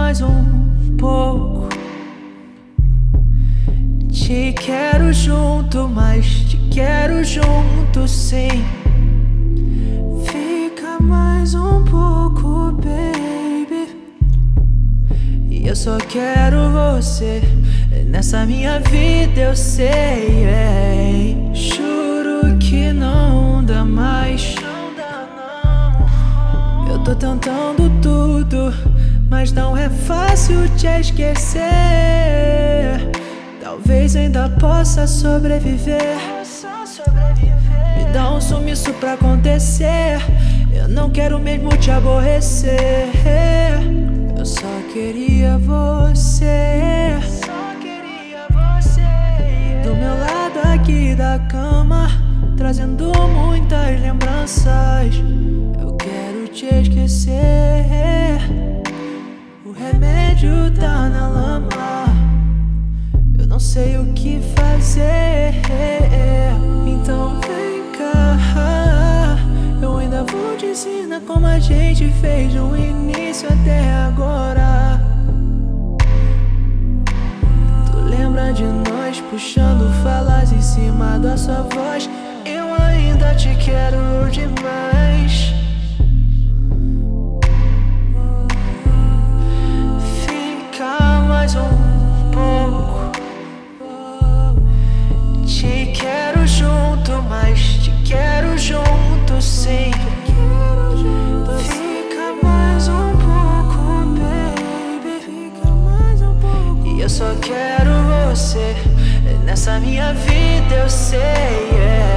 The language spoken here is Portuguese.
mais um pouco. Te quero junto, mas te quero junto sim. Fica mais um pouco, baby. E eu só quero você nessa minha vida, eu sei, Juro que não dá mais. Eu tô tentando tudo, mas não é fácil te esquecer. Talvez ainda possa sobreviver. Me dá um sumiço pra acontecer. Eu não quero mesmo te aborrecer. Eu só queria você do meu lado aqui da cama, trazendo muitas lembranças. Eu quero te esquecer. O remédio tá na lama. Eu não sei o que fazer. Então vem cá, eu ainda vou te ensinar como a gente fez do início até agora. Tu lembra de nós puxando falas em cima da sua voz? Eu ainda te quero demais. Fica mais um pouco. Te quero junto, mas te quero junto sim. Fica mais um pouco, baby. Fica mais um pouco. E eu só quero você nessa minha vida, eu sei,